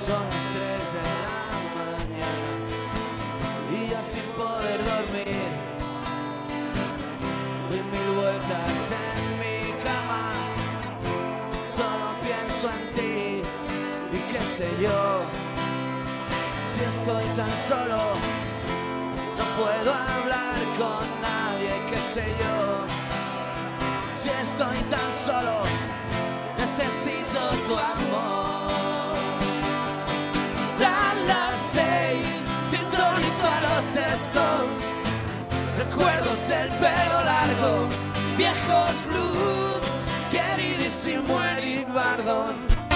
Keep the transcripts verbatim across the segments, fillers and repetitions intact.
Son las tres de la mañana y yo sin poder dormir doy mil vueltas en mi cama. Solo pienso en ti y qué sé yo. Si estoy tan solo, no puedo hablar con nadie, qué sé yo. Si estoy tan solo, necesito tu amor. Dan las seis, sintonizo a los Stones. Recuerdos del pelo largo, viejos blues, queridísimo Eric Burdon.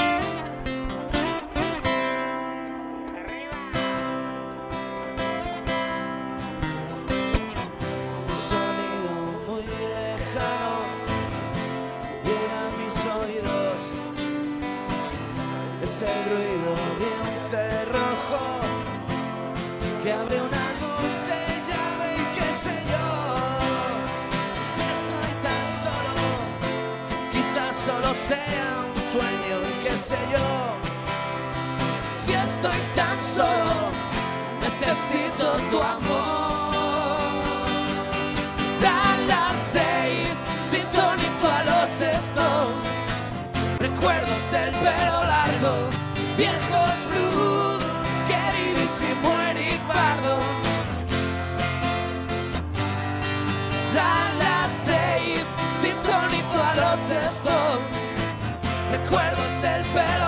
Un sonido muy lejano llega a mis oídos. Es el ruido de un cerrojo que abre una dulce llave y qué sé yo. Si estoy tan solo, quizás solo sea un sueño y qué sé yo. Si estoy tan solo, necesito tu amor. Dan las seis, sintonizo a los Stones. Recuerdos del pelo largo, viejos blues, queridísimo Eric Burdon. Dan las seis, sintonizo a los Stones. Recuerdos del pelo